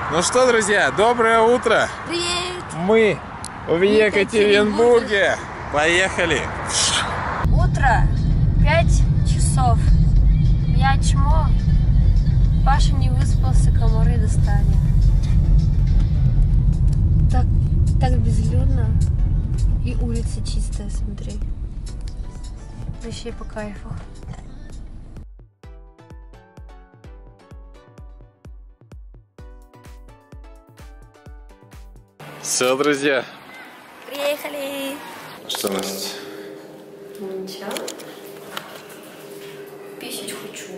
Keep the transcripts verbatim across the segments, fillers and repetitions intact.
Ну что, друзья, доброе утро! Привет! Мы в Екатеринбурге! Поехали! Утро, пять часов. Я чмо. Паша не выспался, комары достали. Так, так безлюдно. И улица чистая, смотри. Вообще по кайфу. Все, друзья. Приехали. Что, Настя? Ну ничего. Писать хочу.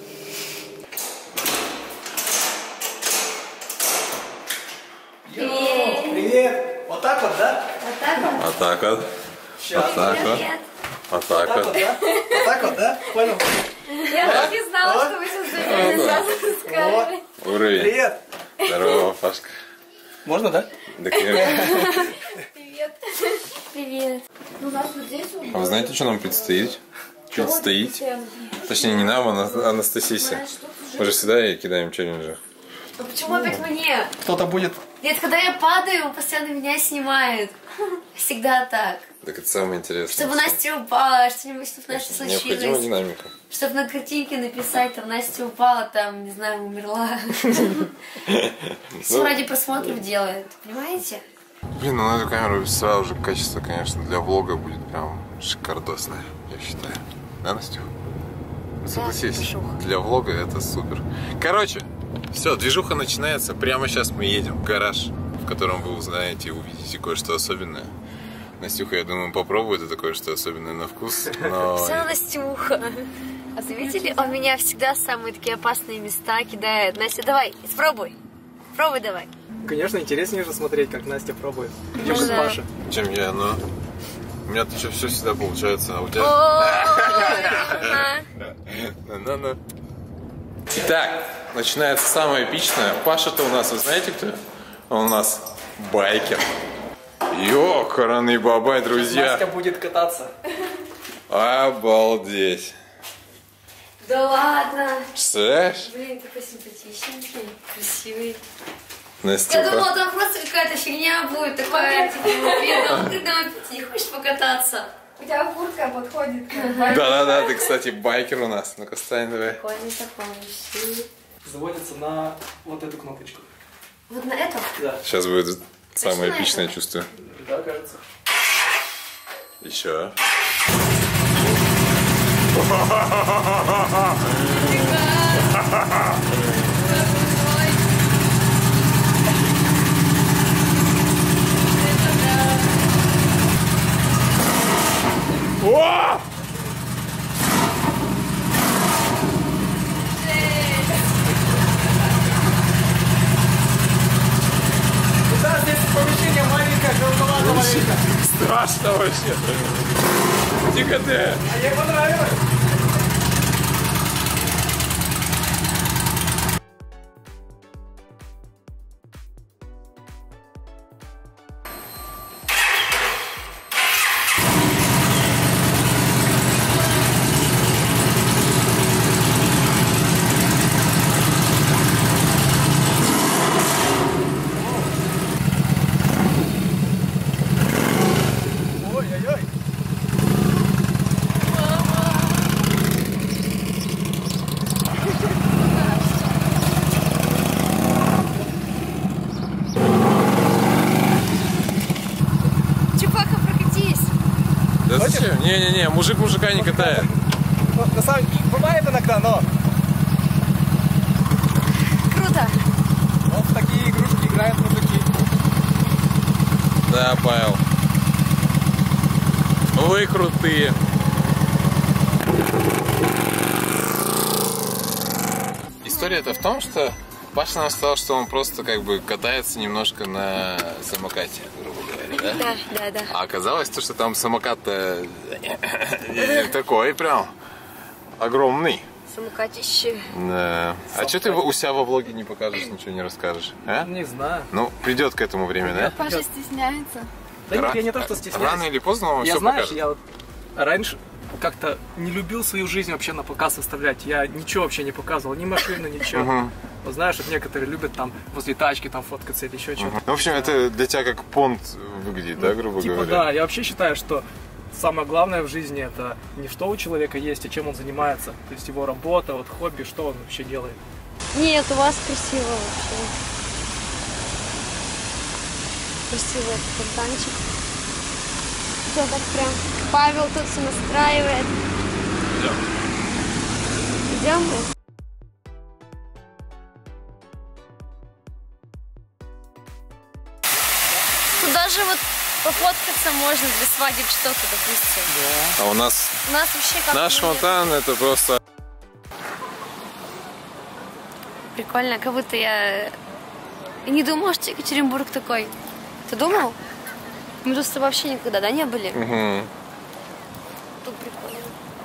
Привет. Привет. Вот так вот, да? Вот так вот? Вот так вот. Сейчас. Вот так вот. Привет. Вот так Вот так вот. вот, да? Вот так вот, да? Понял? Я так и знала, Вот. что вы сейчас зайдете сразу сказали. Уровень. Привет. Здорово, Пашка. Можно, да? Да, конечно. Привет. Привет. Ну, у нас вот здесь вот. А вы знаете, что нам предстоит? Предстоит? Точнее, не нам, а Анастасисе. Мы же всегда ей кидаем челленджи. Ну почему опять мне? Кто-то будет... Нет, когда я падаю, постоянно меня снимают. Всегда так. Так это самое интересное. Чтобы Настя упала, что-нибудь, чтобы Настя Необходима случилось. динамика. Чтобы на картинке написать, там Настя упала, там, не знаю, умерла. Все ради просмотров делают, понимаете? Блин, ну на эту камеру сразу же качество, конечно, для влога будет прям шикардосное, я считаю. Да, Настюх? Согласись, движуха. для влога это супер. Короче, все, движуха начинается. Прямо сейчас мы едем в гараж, в котором вы узнаете и увидите кое-что особенное. Настюха, я думаю, попробует это кое-что особенное на вкус, но... Все, Настюха. А заметили, он меня всегда в самые такие опасные места кидает. Настя, давай, испробуй. Пробуй давай. Конечно, интереснее же смотреть, как Настя пробует, чем Ну да. Паша. Чем я, но... У меня-то все всегда получается, а у тебя... На-на-на. Итак, начинается самое эпичное. Паша-то у нас, вы знаете кто? Он у нас байкер. Ёкарный бабай, друзья. Настя будет кататься. Обалдеть. Да ладно. Представляешь? Блин, такой симпатичненький, красивый. Настюха. Я думала, там просто какая-то фигня будет такая, типа, видно, ты домой не хочешь покататься? У тебя куртка подходит. Да-да-да, ты, кстати, байкер у нас. Ну-ка, встань, давай. Прикольный такой. Заводится на вот эту кнопочку. Вот на этом? Да. Сейчас будет самое Точно эпичное это? чувство. Да, кажется. Еще. О! Да, здесь помещение маленькое, желтовато маленькое. Страшно вообще. Тихо ты. А ей понравилось. Ой-ой-ой. Чупака, прокатись. Да зачем? Не-не-не, мужик мужика не катает. Ну, на самом деле, бывает иногда, но Круто. вот в такие игрушки играют мужики. Да, Павел. Вы крутые. История-то в том, что Паша нам сказал, что он просто как бы катается немножко на самокате, грубо говоря, да? Да, да, да. А оказалось то, что там самокат-то такой прям огромный. Самокатище. Да. А что ты у себя во влоге не покажешь, ничего не расскажешь? А? Не знаю. Ну, придет к этому время, да? Паша стесняется. Да нет, Ра- я не то, что стесняюсь. Рано или поздно он Я все знаешь, покажет. я вот раньше как-то не любил свою жизнь вообще на показ оставлять. Я ничего вообще не показывал, ни машины, ничего. Мгм. Вот знаешь, вот некоторые любят там возле тачки там фоткаться или еще что-то. В общем, это для тебя как понт выглядит, да, грубо Типа говоря? да, я вообще считаю, что самое главное в жизни это не что у человека есть, а чем он занимается. То есть его работа, вот хобби, что он вообще делает. Нет, у вас красиво вообще. Красивый фонтанчик. Все так прям. Павел тут все настраивает. Идем. Идем мы? Тут даже вот пофоткаться можно для свадеб что-то, допустим. А у нас У нас вообще как наш фонтан это просто... прикольно, как будто я и не думала, что Екатеринбург такой. Ты думал? Мы тут с тобой вообще никогда, да, не были? Угу. Тут прикольно.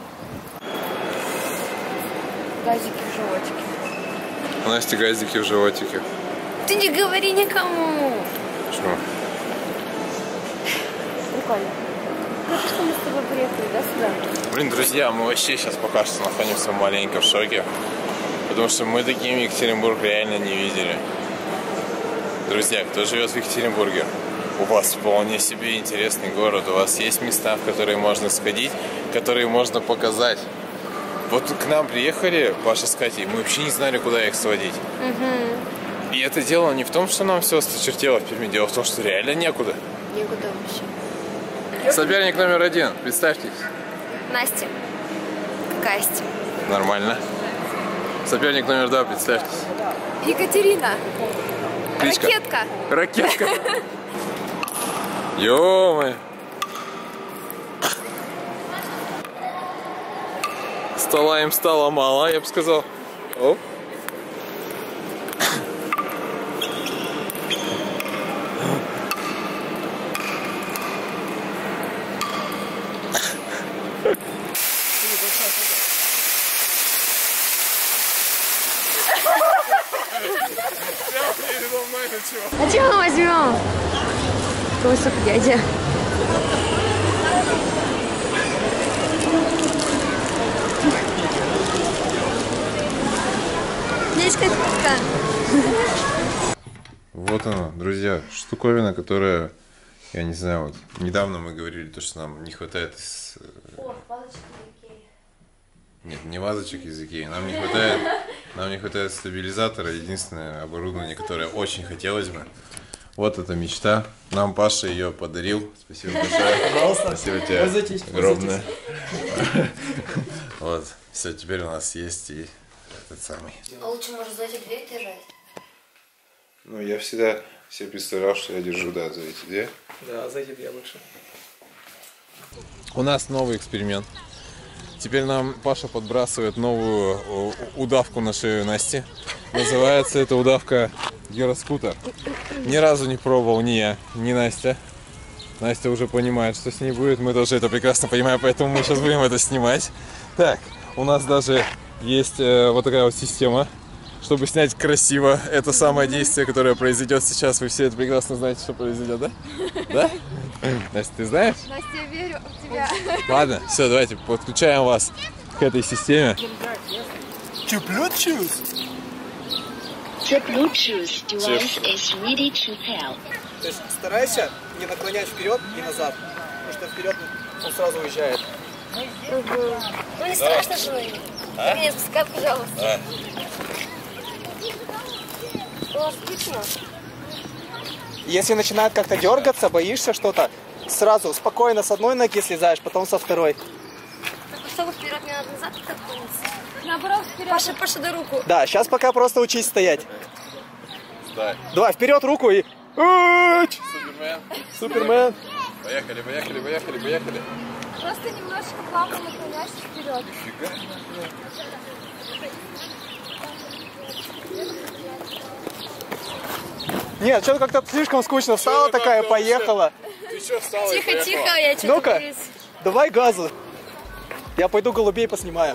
Газики в животике. У Насти газики в животике. Ты не говори никому. Почему? Прикольно. Ну что мы с тобой приехали, да, сюда? Блин, друзья, мы вообще сейчас пока что находимся маленько в шоке. Потому что мы таким Екатеринбург реально не видели. Друзья, кто живет в Екатеринбурге, у вас вполне себе интересный город. У вас есть места, в которые можно сходить, которые можно показать. Вот к нам приехали Паша с Катей, мы вообще не знали, куда их сводить. Угу. И это дело не в том, что нам все осточертело в Перми, дело в том, что реально некуда. Никуда вообще. Соперник номер один, представьтесь. Настя. Какая Настя? Нормально. Соперник номер два, представьтесь. Екатерина. Кличка. Ракетка. Ракетка. Ё-моё. Стола им стало мало, я бы сказал. Оп. А чего мы возьмем? Высоко дядя. Здесь катка. Вот она, друзья, штуковина, которая, я не знаю, вот недавно мы говорили, то, что нам не хватает из... О, вазочка из Икеи. Нет, не вазочек из Икеи, нам не хватает, нам не хватает стабилизатора, единственное оборудование, которое очень хотелось бы. Вот эта мечта, нам Паша ее подарил, спасибо большое. Пожалуйста. Спасибо тебе Пользуйтесь, огромное. Вот, все, теперь у нас есть и этот самый. А лучше, может, за эти дверь держать? Ну, я всегда себе представлял, что я держу, да, за эти две. Да, зайди я лучше. У нас новый эксперимент. Теперь нам Паша подбрасывает новую удавку на шею Насти. Называется эта удавка гироскутер. Ни разу не пробовал ни я, ни Настя. Настя уже понимает, что с ней будет. Мы тоже это прекрасно понимаем, поэтому мы сейчас будем это снимать. Так, у нас даже есть э, вот такая вот система, чтобы снять красиво это самое действие, которое произойдет сейчас. Вы все это прекрасно знаете, что произойдет, да? Да? Настя, ты знаешь? Настя, я верю в тебя. Ладно, все, давайте подключаем вас к этой системе. To Bluetooth. The Bluetooth device is ready to pair. То есть старайся не наклонять вперед и назад, потому что вперед он сразу уезжает. Ну не страшно же мне. А? Меня спускай, пожалуйста. О, скучно. Если начинает как-то дергаться, боишься что-то, сразу спокойно с одной ноги слезаешь, потом со второй. Так чтобы вперед не надо, назад как Наоборот, вперед. Паша, Паша, дай руку. Да, сейчас пока просто учись стоять. Да. Давай, вперед руку и... Уч! Супермен. Супермен. Поехали, поехали, поехали, поехали. Просто немножечко плавно наклоняешься вперед. Нет, что-то как-то слишком скучно. Встала Ну, такая, как-то поехала. Ты что встала? Тихо, тихо, я что-то Ну-ка. боюсь. Давай газу. Я пойду голубей поснимаю.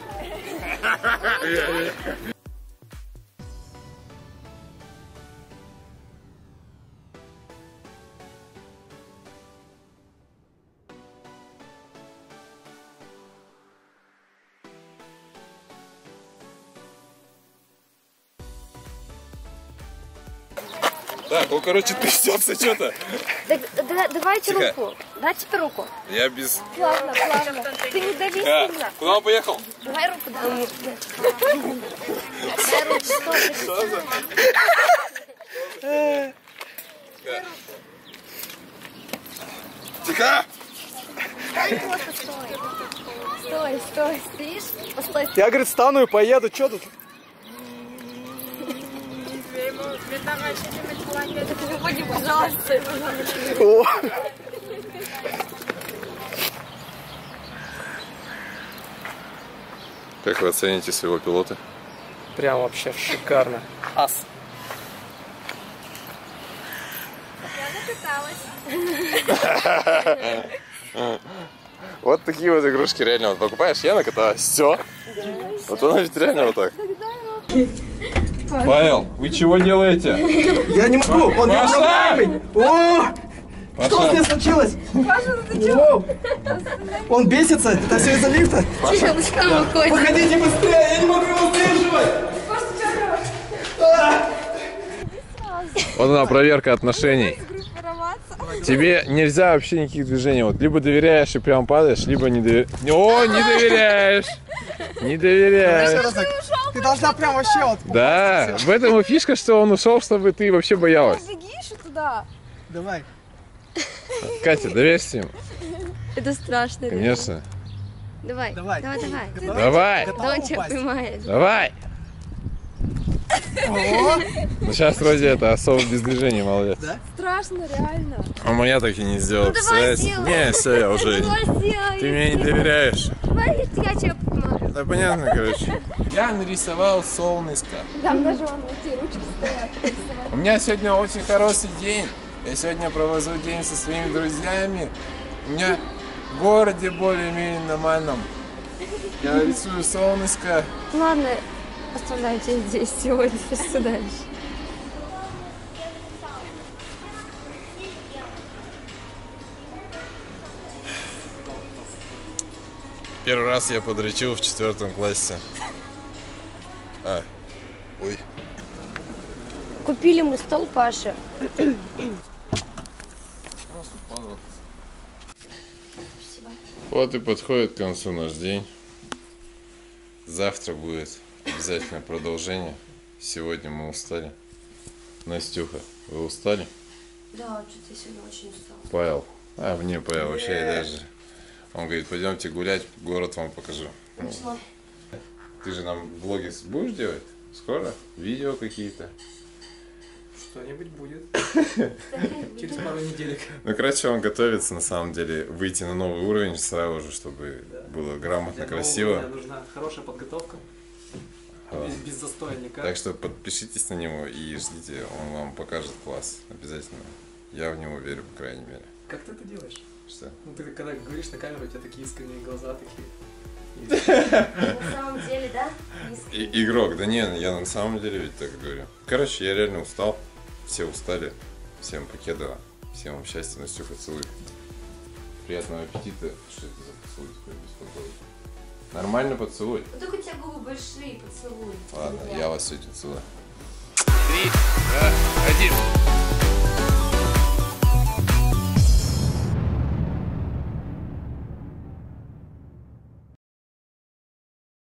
Так, он, короче, трясется что-то. Да, да, давайте Тихо. руку. Дайте руку. Я без... Плавно, плавно. Ты не дави А, сильно. куда он поехал? Давай руку, давай. Дай руку, стоп. Тихо! Стой, стой, стоишь? Постой. Я, говорит, стану и поеду, что тут? Выходи, пожалуйста. О. Как вы оцените своего пилота? Прям вообще шикарно. Ас. Вот такие вот игрушки реально вот покупаешь, я накаталась, все. Вот она ведь реально вот так. Павел, вы чего делаете? Я не могу, он не управляемый. О! Что с ним случилось? О! Он бесится, это все из-за лифта. Выходите быстрее, я не могу его сдерживать. Вот она проверка отношений. Тебе нельзя вообще никаких движений. Вот либо доверяешь и прям падаешь, либо не доверяешь. О, не доверяешь! Не доверяешь. Ты должна прям вообще вот... Да, в этом и фишка, что он ушел, чтобы ты вообще боялась. Беги еще туда. Давай. Катя, доверься ему. Это страшно. Конечно. Давай, Давай. давай, давай. Давай, Готова Да он тебя упасть? поймает. давай. Ну сейчас вроде это особо без движения, молодец. Страшно, реально. А моя так и не сделала, давай представляете? сделай. Не, все, я уже... Ты мне не доверяешь. Давай, я тебя помогу. Да понятно, короче. Я нарисовал солнышко. Там даже вон эти ручки стоят. У меня сегодня очень хороший день. Я сегодня провожу день со своими друзьями. У меня в городе более-менее нормальном. Я рисую солнышко. Ладно, оставляйте здесь сегодня, что дальше. Первый раз я подрочил в четвертом классе. А, ой. Купили мы стол Паше. Вот и подходит к концу наш день. Завтра будет обязательно продолжение. Сегодня мы устали. Настюха, вы устали? Да, что-то я сегодня очень устала. Павел. А, мне Павел вообще я даже. Он говорит, пойдемте гулять, город вам покажу. Ну, ты же нам влоги будешь делать? Скоро? Видео какие-то? Что-нибудь будет. Через пару недель. Ну, короче, он готовится, на самом деле, выйти на новый уровень сразу же, чтобы Да. было грамотно, Для красиво. нового уровня нужна хорошая подготовка. А. Без, без застоя никак. Так что подпишитесь на него и ждите, он вам покажет класс, обязательно. Я в него верю, по крайней мере. Как ты это делаешь? Что? Ну ты когда говоришь на камеру, у тебя такие искренние глаза, такие. На самом деле, да? И- игрок, да не, я на самом деле ведь так говорю. Короче, я реально устал, все устали, всем покедова, всем вам счастья, Настюха, целую. Приятного аппетита. Что это за поцелуй такой беспокойный? Нормально поцелуй. Вот только у тебя губы большие, поцелуй. Ладно, я вас сегодня целую. Три, два, один.